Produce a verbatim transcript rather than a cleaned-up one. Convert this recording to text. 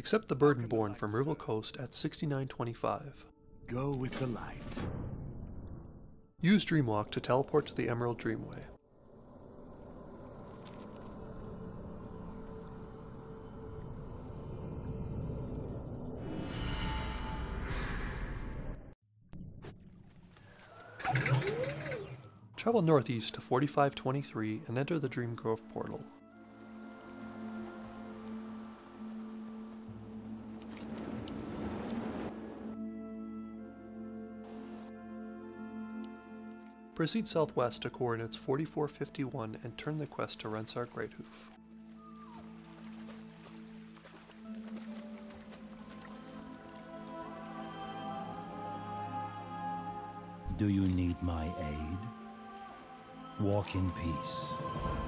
Accept the Burden Borne from REVIL Kost at sixty-nine twenty-five. Go with the light. Use DREAMWALK to teleport to the EMERALD Dreamway. Travel northeast to forty-five twenty-three and enter the DREAMGROVE portal. Proceed southwest to coordinates forty-four fifty-one and turn the quest to RENSAR GREATHOOF. Do you need my aid? Walk in peace.